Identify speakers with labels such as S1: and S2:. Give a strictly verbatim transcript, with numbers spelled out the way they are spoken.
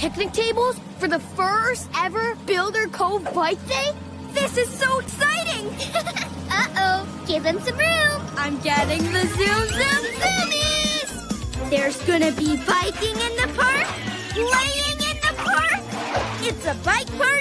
S1: picnic tables for the first ever Builder Cove Bike Day? This is so exciting!
S2: Uh-oh, give him some room.
S1: I'm getting the zoom zoom zoomies!
S2: There's gonna be biking in the park, playing in the park. It's a bike park